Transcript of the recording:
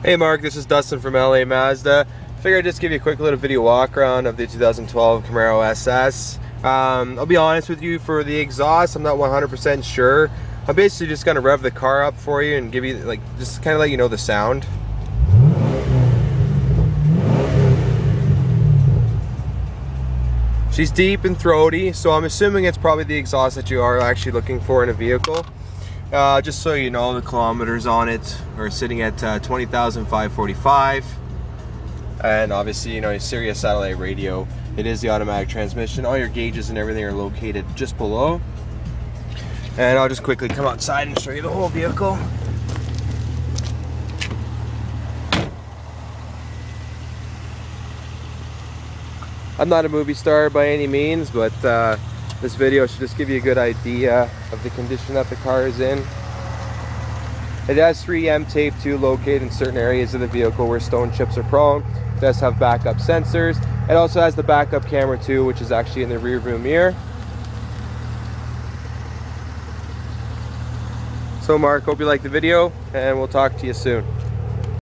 Hey Mark, this is Dustin from LA Mazda. Figured I'd just give you a quick little video walk around of the 2012 Camaro SS. I'll be honest with you, for the exhaust, I'm not 100% sure. I'm basically just gonna rev the car up for you and give you, like, just kind of let you know the sound. She's deep and throaty, so I'm assuming it's probably the exhaust that you are actually looking for in a vehicle. Just so you know, the kilometers on it are sitting at 20,545, and obviously, you know, your Sirius satellite radio. It is the automatic transmission. All your gauges and everything are located just below. And I'll just quickly come outside and show you the whole vehicle. I'm not a movie star by any means, but this video should just give you a good idea of the condition that the car is in. It has 3M tape too located in certain areas of the vehicle where stone chips are prone. It does have backup sensors. It also has the backup camera too, which is actually in the rear view mirror. So Mark, hope you liked the video, and we'll talk to you soon.